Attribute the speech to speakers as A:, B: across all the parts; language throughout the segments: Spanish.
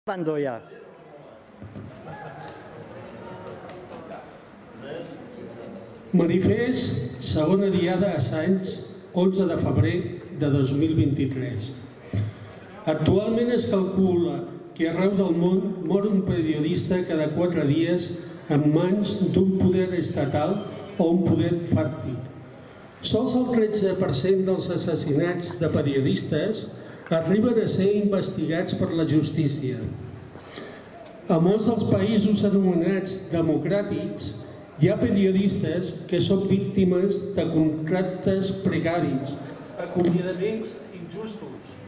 A: Bando ja.
B: Manifest, segona diada a Sants, 11 de febrer de 2023. Actualment es calcula que arreu del món mor un periodista cada 4 dies en mans d'un poder estatal o un poder fàctic. Sols el 13% dels assassinats de periodistes arriben a ser investigats per la justícia. A molts dels països anomenats democràtics hi ha periodistes que són víctimes de contractes precaris, acomiadaments injustos,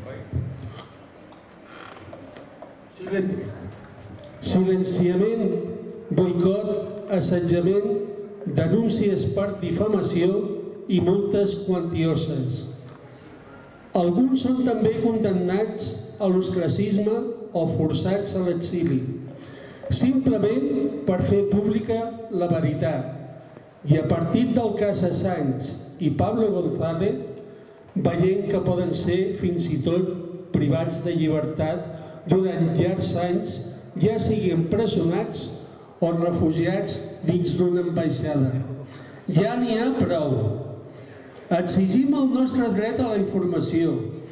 B: silenciament, boicot, assetjament, denúncies per difamació i multes quantioses. Alguns són també condemnats a l'ostracisme o forçats a l'exili, simplement per fer pública la veritat. I a partir del cas Assange i Pablo González, veient que poden ser fins i tot privats de llibertat durant llargs anys, ja siguin empresonats o refugiats dins d'una ambaixada. Ja n'hi ha prou. Exigim el nostre dret a la informació.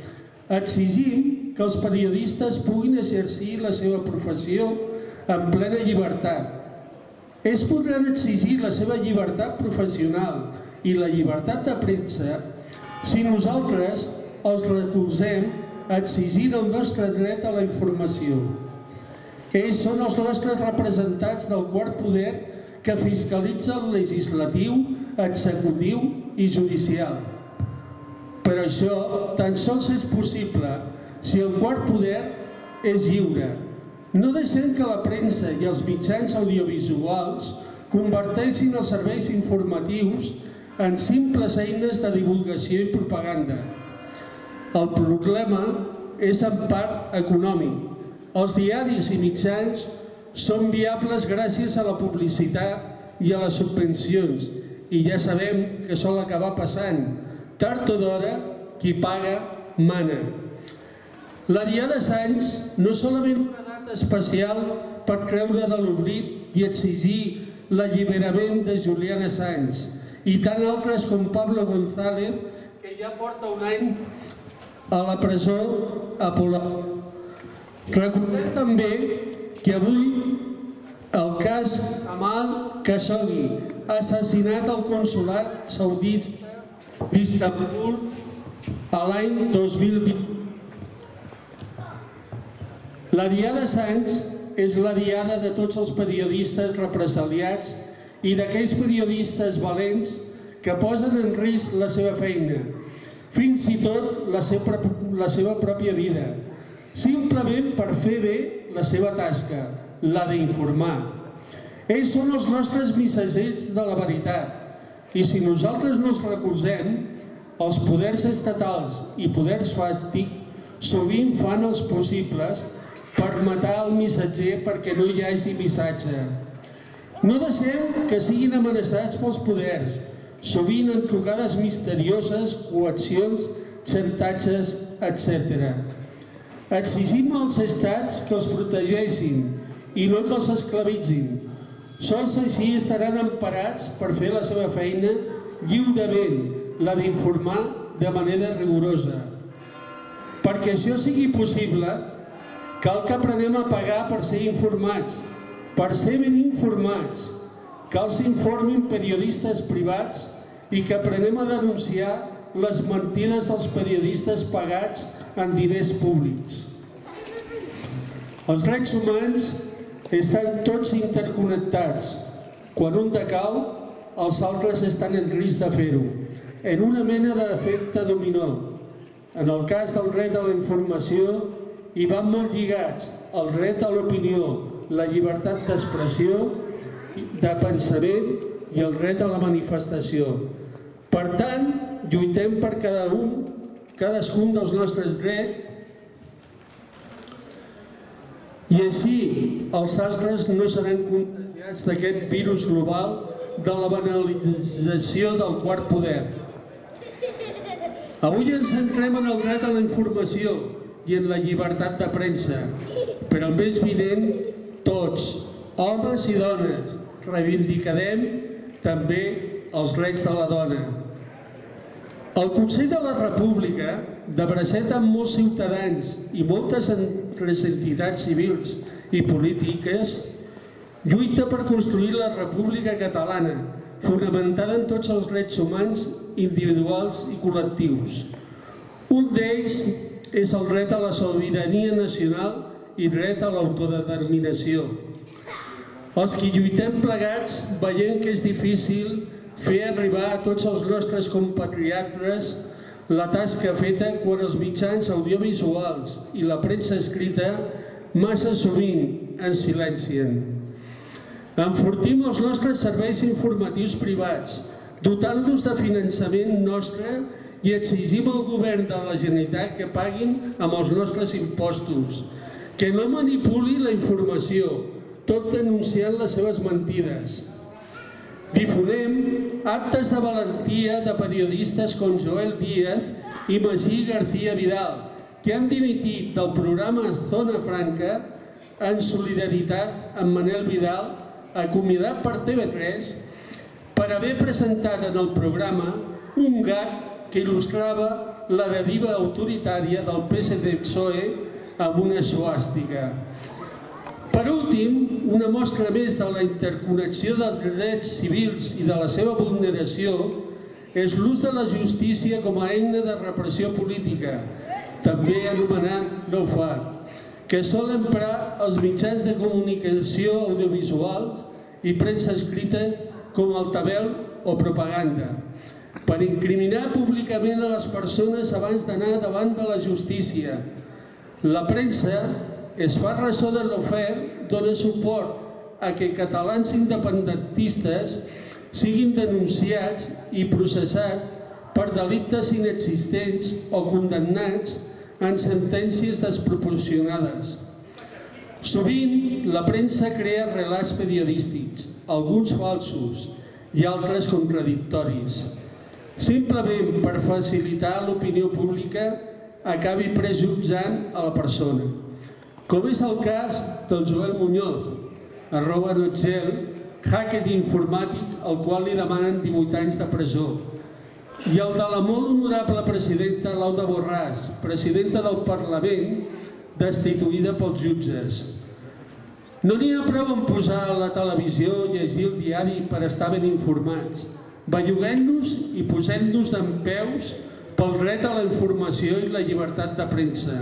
B: Exigim que els periodistes puguin exercir la seva professió en plena llibertat. Ells podran exigir la seva llibertat professional i la llibertat de premsa si nosaltres els recolzem exigint el nostre dret a la informació. Ells són els nostres representants del quart poder que fiscalitza el legislatiu, executiu i judicial. Però això tan sols és possible si el quart poder és lliure. No deixem que la premsa i els mitjans audiovisuals converteixin els serveis informatius en simples eines de divulgació i propaganda. El problema és en part econòmic. Els diaris i mitjans són viables gràcies a la publicitat i a les subvencions, i ja sabem que sol acabar passant. Tard o d'hora, qui paga, mana. La diada Sants no és solament una data especial per creure de l'oblit i exigir l'alliberament de Julian Assange i tant altres com Pablo González, que ja porta un any a la presó a Palau. Recordem també que avui el cas Jamal Khashoggi, assassinat al consolat saudita d'Istanbul l'any 2020. La diada Sants és la diada de tots els periodistes represaliats i d'aquells periodistes valents que posen en risc la seva feina, fins i tot la seva pròpia vida, simplement per fer bé la seva tasca, la d'informar. Ells són els nostres missatgers de la veritat, i si nosaltres no els recolzem, els poders estatals i poders fàctics sovint fan els possibles per matar el missatger perquè no hi hagi missatge. No deixem que siguin amenaçats pels poders, sovint en trucades misterioses, coaccions, xantatges, etc. Exigim als estats que els protegeixin i no que els esclavitzin. Sols així estaran emparats per fer la seva feina lliurement, la d'informar de manera rigorosa. Perquè això sigui possible, cal que aprenem a pagar per ser informats, per ser ben informats. Cal que s'informin periodistes privats i que aprenem a denunciar les mentides dels periodistes pagats amb diners públics. Els drets humans estan tots interconnectats. Quan un decau, els altres estan en risc de fer-ho, en una mena d'efecte dominó. En el cas del dret a la informació, hi van molt lligats el dret a l'opinió, la llibertat d'expressió, de pensament i el dret a la manifestació. Per tant, lluitem per cadascun dels nostres drets i així els astres no seran contagiats d'aquest virus global de la banalització del quart poder. Avui ens centrem en el dret a la informació i en la llibertat de premsa, però el mes vinent tots, homes i dones, reivindicarem també els drets de la dona. El Consell de la República, de bracet amb molts ciutadans i moltes altres entitats civils i polítiques, lluita per construir la República Catalana, fonamentada en tots els drets humans, individuals i col·lectius. Un d'ells és el dret a la sobirania nacional i dret a l'autodeterminació. Els que lluitem plegats veiem que és difícil fer arribar a tots els nostres compatriotes la tasca feta quan els mitjans audiovisuals i la premsa escrita massa sovint ens silencien. Enfortim els nostres serveis informatius privats, dotant-los de finançament nostre i exigim al govern de la Generalitat que paguin amb els nostres impostos, que no manipuli la informació, tot denunciant les seves mentides. Difonem actes de valentia de periodistes com Joel Díaz i Magí García Vidal, que han dimitit del programa Zona Franca en solidaritat amb Manel Vidal, acomiadat per TV3, per haver presentat en el programa un gag que il·lustrava la deriva autoritària del PSD-PSOE amb una suàstica. Per últim, una mostra més de la interconnexió dels drets civils i de la seva vulneració és l'ús de la justícia com a eina de repressió política, també anomenat no-fat, que sol emprar els mitjans de comunicació audiovisuals i premsa escrita com altaveu o propaganda, per incriminar públicament a les persones abans d'anar davant de la justícia. La premsa es fa ressò de l'ofer, dona suport a que catalans independentistes siguin denunciats i processats per delictes inexistents o condemnats en sentències desproporcionades. Sovint, la premsa crea relats periodístics, alguns falsos i altres contradictoris. Simplement per facilitar l'opinió pública acabi prejutjant a la persona. Com és el cas del Joel Muñoz, @notgel, hacker informàtic al qual li demanen 18 anys de presó, i el de la molt honorable presidenta Laura Borràs, presidenta del Parlament, destituïda pels jutges. No n'hi ha prou en posar a la televisió o llegir el diari per estar ben informats. Belluguem-nos i posem-nos dempeus pel dret a la informació i la llibertat de premsa.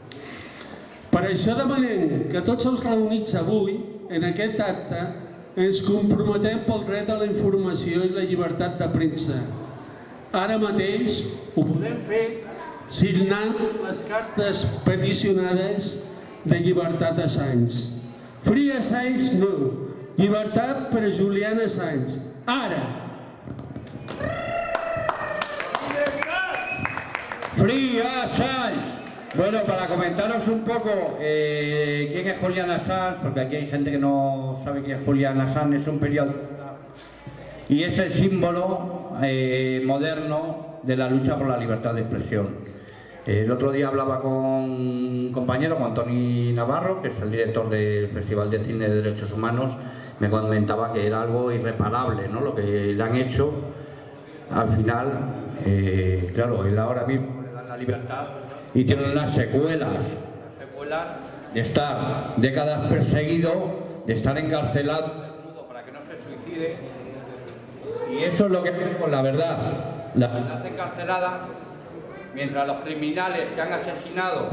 B: Per això demanem que tots els reunits avui, en aquest acte, ens comprometem pel dret a la informació i la llibertat de premsa. Ara mateix ho podem fer signant les cartes peticionades de llibertat a Assange. Free Assange no, llibertat per a Julian Assange. Ara!
A: Free Assange. Bueno, para comentaros un poco quién es Julian Assange, porque aquí hay gente que no sabe quién es Julian Assange, es un periodista y es el símbolo moderno de la lucha por la libertad de expresión. El otro día hablaba con un compañero, con Toni Navarro, que es el director del Festival de Cine de Derechos Humanos, me comentaba que era algo irreparable, ¿no? Lo que le han hecho. Al final, claro, él ahora mismo le dan la libertad y tienen las secuelas de estar décadas perseguido, de estar encarcelado para que no se suicide. Y eso es lo que tiene con la verdad. La verdad encarcelada, mientras los criminales que han asesinado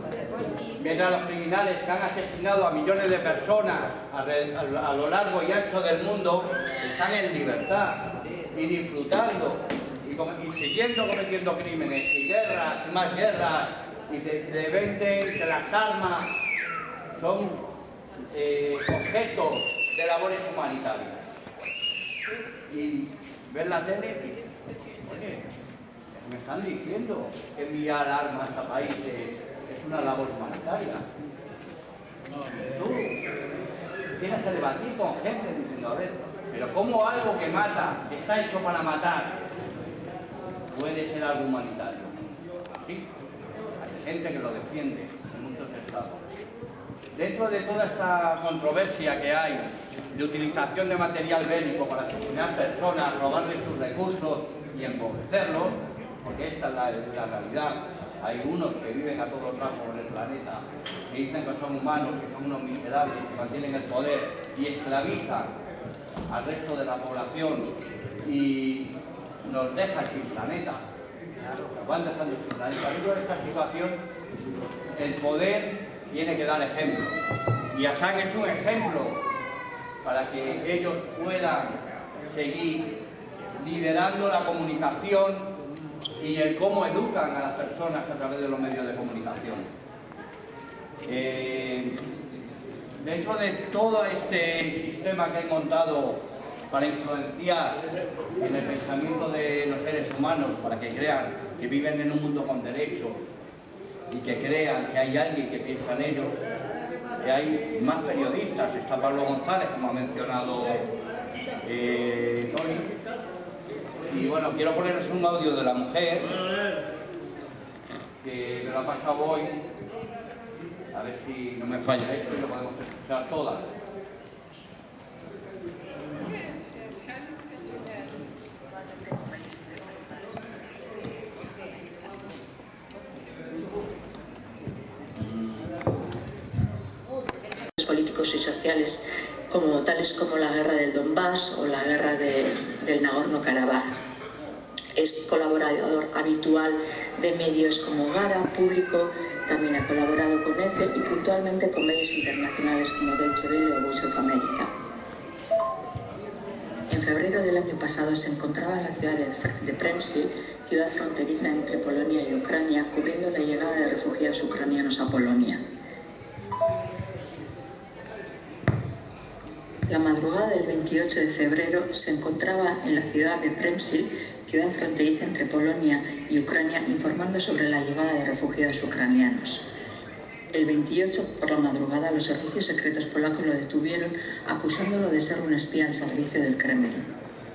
A: a millones de personas a lo largo y ancho del mundo, están en libertad y disfrutando y siguiendo cometiendo crímenes y guerras, y más guerras, y de 20 que las armas son objetos de labores humanitarias. Y ver la tele y oye, me están diciendo que enviar armas a países es una labor humanitaria. Tú tienes que debatir con gente diciendo, a ver, pero ¿cómo algo que mata, que está hecho para matar, puede ser algo humanitario? Sí, hay gente que lo defiende en muchos estados. Dentro de toda esta controversia que hay de utilización de material bélico para asesinar personas, robarles sus recursos y empobrecerlos, porque esta es la realidad. Hay unos que viven a todo trapo en el planeta, que dicen que son humanos, que son unos miserables, que mantienen el poder y esclavizan al resto de la población y nos dejan sin planeta. Nos van dejando sin planeta. Dentro de esta situación, el poder tiene que dar ejemplo. Y Assad es un ejemplo para que ellos puedan seguir liderando la comunicación y el cómo educan a las personas a través de los medios de comunicación. Dentro de todo este sistema que he montado para influenciar en el pensamiento de los seres humanos, para que crean que viven en un mundo con derechos y que crean que hay alguien que piensa en ellos, que hay más periodistas. Está Pablo González, como ha mencionado Tony. Y bueno, quiero poneros un audio de la mujer que me lo ha pasado hoy, a ver si no me falla esto y lo podemos escuchar todas.
C: Políticos y sociales tales como la guerra del Donbass o la guerra del Nagorno-Karabaj. Es colaborador habitual de medios como Gara, Público, también ha colaborado con EFE y puntualmente con medios internacionales como Deutsche Welle o Voice of America. En febrero del año pasado se encontraba en la ciudad de Przemyśl, ciudad fronteriza entre Polonia y Ucrania, cubriendo la llegada de refugiados ucranianos a Polonia. La madrugada del 28 de febrero se encontraba en la ciudad de Przemyśl, ciudad fronteriza entre Polonia y Ucrania, informando sobre la llegada de refugiados ucranianos. El 28 por la madrugada los servicios secretos polacos lo detuvieron, acusándolo de ser un espía al servicio del Kremlin.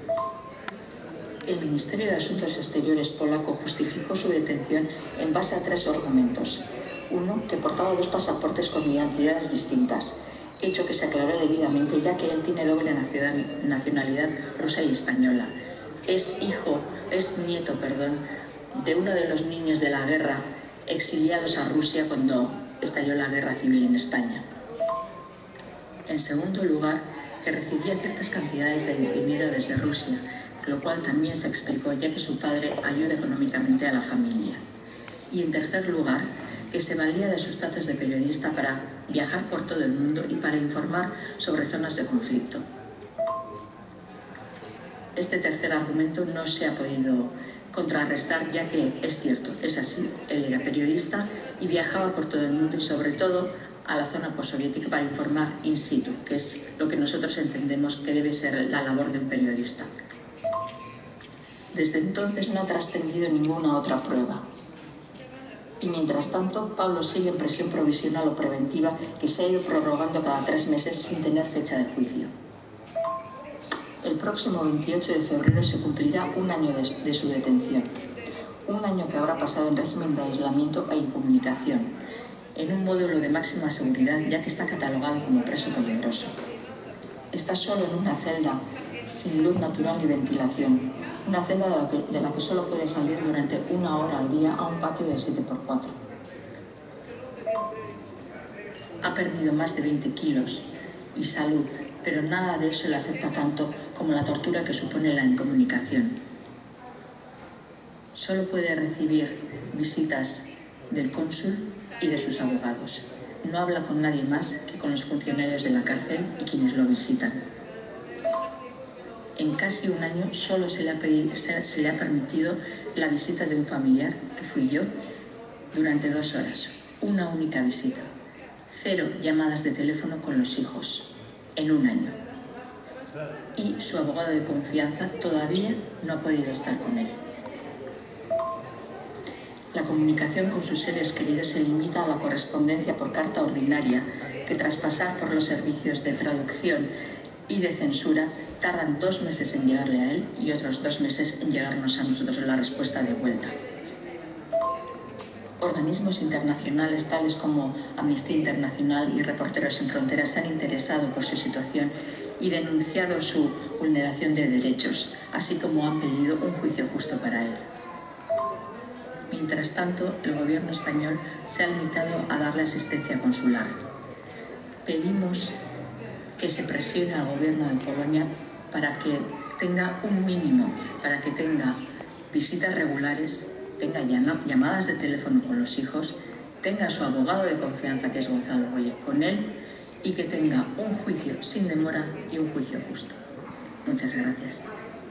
C: El Ministerio de Asuntos Exteriores polaco justificó su detención en base a 3 argumentos. Uno, que portaba 2 pasaportes con identidades distintas, hecho que se aclaró debidamente ya que él tiene doble nacionalidad rusa y española. Es nieto de uno de los niños de la guerra exiliados a Rusia cuando estalló la guerra civil en España. En segundo lugar, que recibía ciertas cantidades de dinero desde Rusia, lo cual también se explicó ya que su padre ayuda económicamente a la familia. Y en tercer lugar, que se valía de sus datos de periodista para viajar por todo el mundo y para informar sobre zonas de conflicto. Este tercer argumento no se ha podido contrarrestar, ya que es cierto, es así, él era periodista y viajaba por todo el mundo y sobre todo a la zona postsoviética para informar in situ, que es lo que nosotros entendemos que debe ser la labor de un periodista. Desde entonces no ha trascendido ninguna otra prueba. Y mientras tanto, Pablo sigue en prisión provisional o preventiva que se ha ido prorrogando cada 3 meses sin tener fecha de juicio. El próximo 28 de febrero se cumplirá un año de su detención. Un año que habrá pasado en régimen de aislamiento e incomunicación, en un módulo de máxima seguridad ya que está catalogado como preso peligroso. Está solo en una celda, sin luz natural ni ventilación. Una celda de la que solo puede salir durante 1 hora al día a un patio de 7×4. Ha perdido más de 20 kilos y salud, pero nada de eso le afecta tanto como la tortura que supone la incomunicación. Solo puede recibir visitas del cónsul y de sus abogados. No habla con nadie más que con los funcionarios de la cárcel y quienes lo visitan. En casi un año solo se le ha permitido la visita de un familiar, que fui yo, durante 2 horas. Una única visita. 0 llamadas de teléfono con los hijos, en un año. Y su abogado de confianza todavía no ha podido estar con él. La comunicación con sus seres queridos se limita a la correspondencia por carta ordinaria, que tras pasar por los servicios de traducción y de censura, tardan 2 meses en llegarle a él y otros 2 meses en llegarnos a nosotros la respuesta de vuelta. Organismos internacionales tales como Amnistía Internacional y Reporteros Sin Fronteras se han interesado por su situación y denunciado su vulneración de derechos, así como han pedido un juicio justo para él. Mientras tanto, el gobierno español se ha limitado a darle asistencia consular. Pedimos que se presione al gobierno de Polonia para que tenga un mínimo, para que tenga visitas regulares, tenga llamadas de teléfono con los hijos, tenga a su abogado de confianza, que es Gonzalo Boye, con él, y que tenga un juicio sin demora y un juicio justo. Muchas gracias.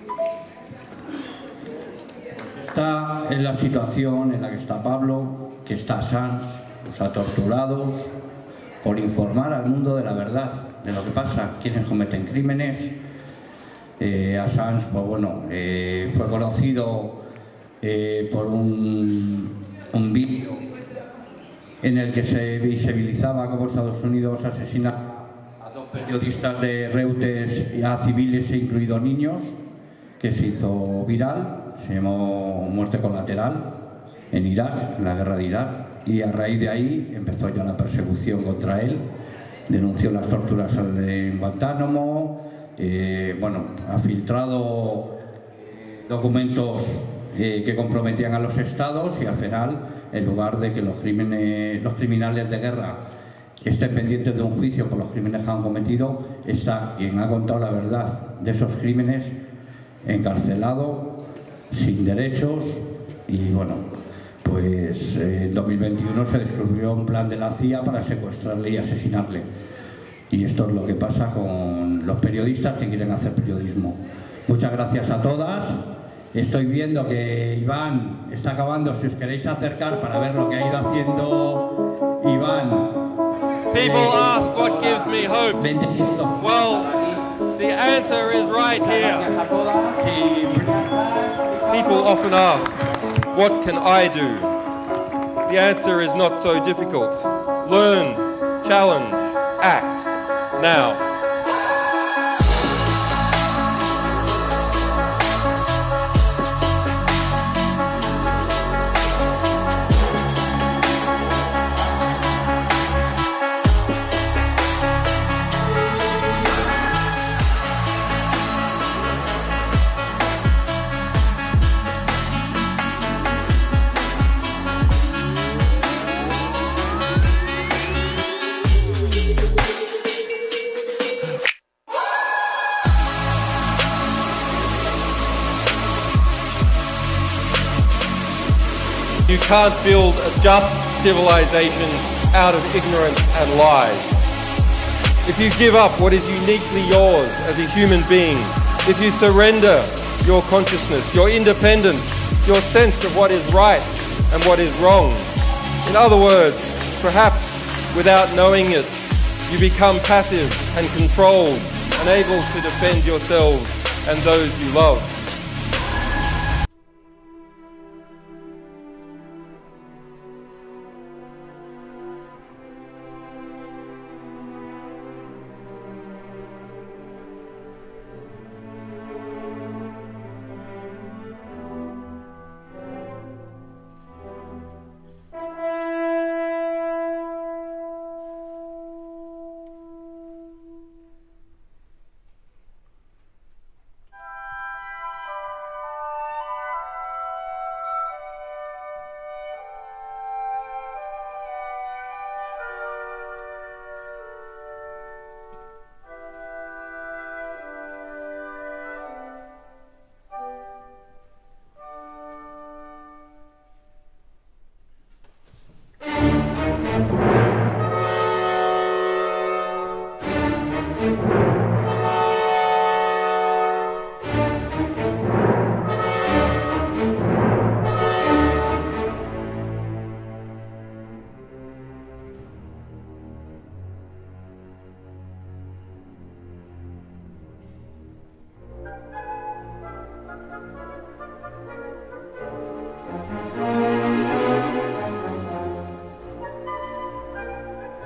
A: Esta es la situación en la que está Pablo, que está Assange, los ha torturados por informar al mundo de la verdad, de lo que pasa, quienes cometen crímenes. Assange, pues bueno, fue conocido por un vídeo en el que se visibilizaba cómo Estados Unidos asesina a 2 periodistas de Reuters, a civiles incluidos niños, que se hizo viral, se llamó Muerte Colateral, en Irak, en la guerra de Irak, y a raíz de ahí empezó ya la persecución contra él, denunció las torturas en Guantánamo, bueno, ha filtrado documentos que comprometían a los estados, y al final, en lugar de que los criminales de guerra estén pendientes de un juicio por los crímenes que han cometido, está quien ha contado la verdad de esos crímenes encarcelado, sin derechos. Y bueno, pues en 2021 se descubrió un plan de la CIA para secuestrarle y asesinarle. Y esto es lo que pasa con los periodistas que quieren hacer periodismo. Muchas gracias a todas. Estoy viendo que Iván está acabando, si os queréis acercar para ver lo que ha ido haciendo Iván.
D: People ask what gives me hope.
A: 20 minutos.
D: Well, the answer is right here. People often ask, what can I do? The answer is not so difficult. Learn, challenge, act. Now. You can't build a just civilization out of ignorance and lies. If you give up what is uniquely yours as a human being, if you surrender your consciousness, your independence, your sense of what is right and what is wrong, in other words, perhaps without knowing it, you become passive and controlled, unable to defend yourselves and those you love.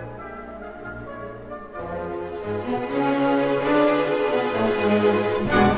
E: Thank you.